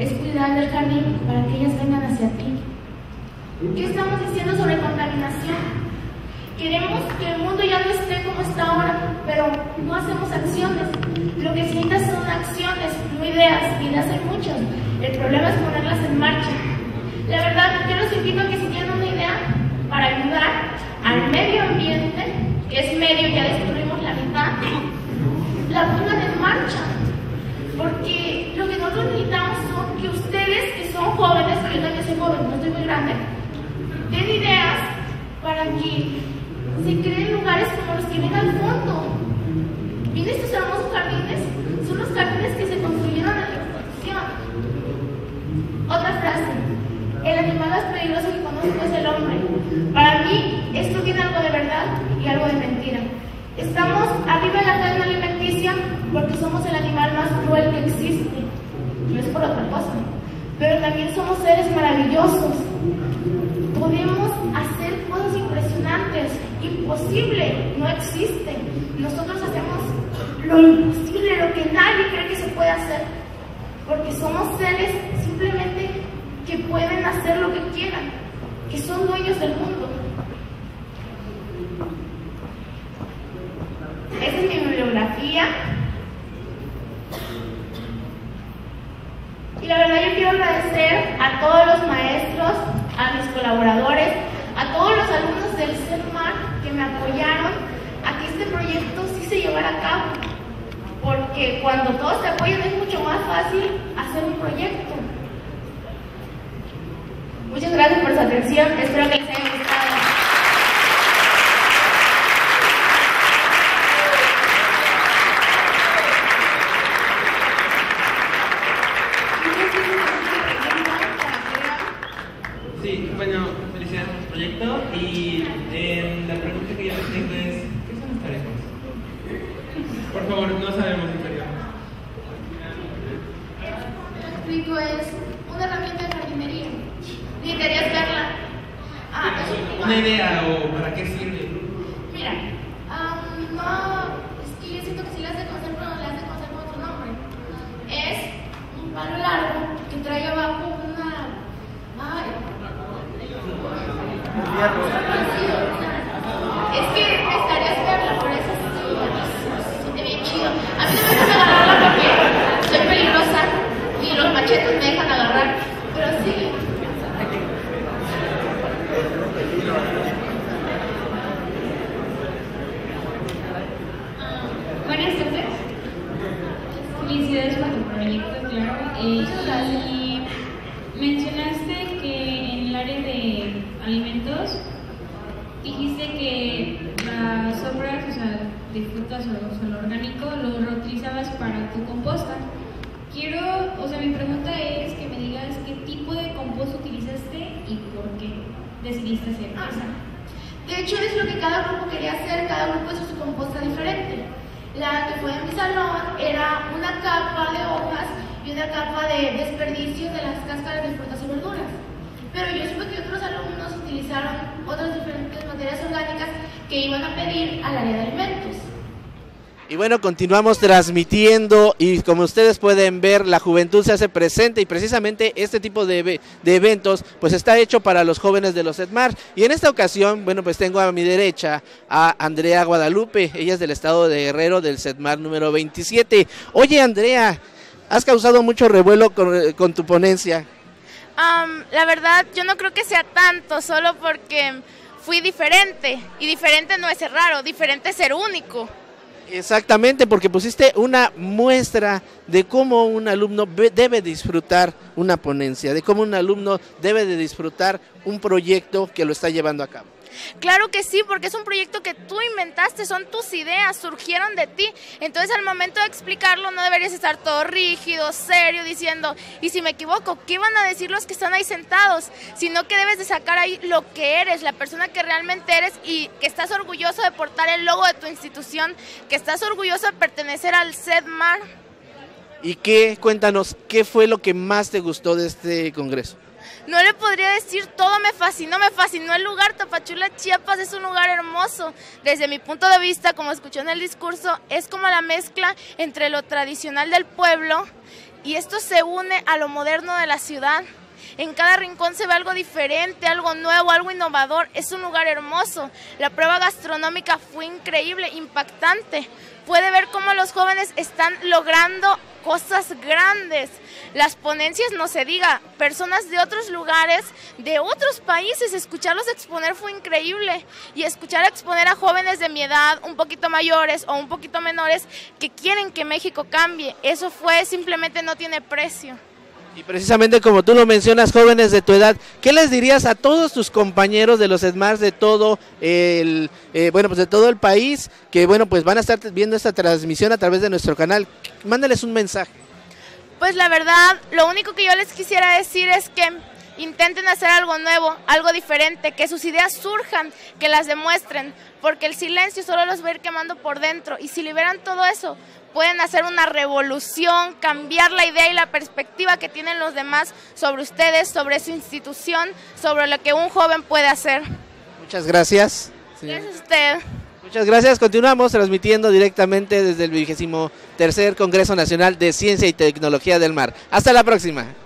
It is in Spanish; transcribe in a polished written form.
es cuidar del jardín para que ellas vengan hacia ti. ¿Qué estamos diciendo sobre contaminación? Queremos que el mundo ya no esté como está ahora, pero no hacemos acciones. Lo que se necesita son acciones, no ideas. Ideas hay muchas. El problema es ponerlas en marcha. La verdad, yo los invito a que si tienen una idea para ayudar al medio ambiente, que es medio, ya destruimos la mitad, la pongan en marcha. Porque lo que nosotros necesitamos son que ustedes, que son jóvenes, que yo también soy joven, no estoy muy grande, den ideas para que se creen lugares como los que ven al fondo. ¿Ven estos hermosos jardines? Son los jardines que se construyeron en la exposición. Otra frase: el animal más peligroso que conozco es el hombre. Para mí, esto tiene algo de verdad y algo de mentira. Estamos arriba de la cadena alimenticia porque somos el animal más cruel que existe. No es por otra cosa. Pero también somos seres maravillosos. Podemos hacer cosas impresionantes. Imposible no existe. Nosotros hacemos lo imposible, lo que nadie cree que se puede hacer, porque somos seres simplemente que pueden hacer lo que quieran, que son dueños del mundo. Esa es mi bibliografía. Y la verdad yo quiero agradecer a todos los maestros, a mis colaboradores, a todos los alumnos del CEDMAR que me apoyaron a que este proyecto sí se llevara a cabo. Porque cuando todos te apoyan es mucho más fácil hacer un proyecto. Muchas gracias por su atención. Espero que les haya gustado. Sí, bueno, felicidades por el proyecto y la pregunta que yo les tengo es, ¿qué son los tarefas? Por favor, no sabemos en serio. El explico, es una herramienta de jardinería. Necesitarías verla. ¿Una idea o para qué sirve? Mira, no, es que yo siento que si le hace conocer, pero no le hace conocer con otro nombre. Es un palo largo que trae abajo una... Es que necesitarías verla, por eso se siente bien chido. A mí no me dejan agarrarla porque soy peligrosa y los machetes me dejan agarrar, pero sí. Buenas tardes. Felicidades por tu proyecto, claro. Y mencionaste que en el área de alimentos dijiste que las sobras, o sea, de frutas o suelo orgánico, lo reutilizabas para tu composta. Mi pregunta es que me digas qué tipo de composta utilizaste y por qué decidiste hacer esa. De hecho, es lo que cada grupo quería hacer, cada grupo hizo su composta diferente. La que fue en mi salón era una capa de hojas y una capa de desperdicios de las cáscaras de frutas y verduras. Pero yo supe que otros alumnos utilizaron otras diferentes materias orgánicas que iban a pedir al área de alimentos. Y bueno, continuamos transmitiendo y como ustedes pueden ver, la juventud se hace presente y precisamente este tipo de eventos pues está hecho para los jóvenes de los CEDMAR. Y en esta ocasión, bueno, pues tengo a mi derecha a Andrea Guadalupe, ella es del estado de Guerrero, del CEDMAR número 27. Oye, Andrea, has causado mucho revuelo con tu ponencia. La verdad, yo no creo que sea tanto, solo porque fui diferente, y diferente no es ser raro, diferente es ser único. Exactamente, porque pusiste una muestra de cómo un alumno debe disfrutar una ponencia, de cómo un alumno debe de disfrutar un proyecto que lo está llevando a cabo. Claro que sí, porque es un proyecto que tú inventaste, son tus ideas, surgieron de ti. Entonces al momento de explicarlo no deberías estar todo rígido, serio, diciendo, y si me equivoco, ¿qué van a decir los que están ahí sentados? Sino que debes de sacar ahí lo que eres, la persona que realmente eres y que estás orgulloso de portar el logo de tu institución, que estás orgulloso de pertenecer al CEDMAR. Y cuéntanos, ¿qué fue lo que más te gustó de este congreso? No le podría decir todo, me fascinó el lugar. Tapachula, Chiapas es un lugar hermoso. Desde mi punto de vista, como escuchó en el discurso, es como la mezcla entre lo tradicional del pueblo y esto se une a lo moderno de la ciudad. En cada rincón se ve algo diferente, algo nuevo, algo innovador. Es un lugar hermoso. La prueba gastronómica fue increíble, impactante. Puede ver cómo los jóvenes están logrando cosas grandes. Las ponencias, no se diga, personas de otros lugares, de otros países, escucharlos exponer fue increíble. Y escuchar exponer a jóvenes de mi edad, un poquito mayores o un poquito menores, que quieren que México cambie, eso fue, simplemente no tiene precio. Y precisamente como tú lo mencionas, jóvenes de tu edad, ¿qué les dirías a todos tus compañeros de los EdMars de todo el pues de todo el país que pues van a estar viendo esta transmisión a través de nuestro canal? Mándales un mensaje. Pues la verdad, lo único que yo les quisiera decir es que intenten hacer algo nuevo, algo diferente, que sus ideas surjan, que las demuestren, porque el silencio solo los va a ir quemando por dentro, y si liberan todo eso, pueden hacer una revolución, cambiar la idea y la perspectiva que tienen los demás sobre ustedes, sobre su institución, sobre lo que un joven puede hacer. Muchas gracias. Gracias a usted. Muchas gracias. Continuamos transmitiendo directamente desde el 23º Congreso Nacional de Ciencia y Tecnología del Mar. Hasta la próxima.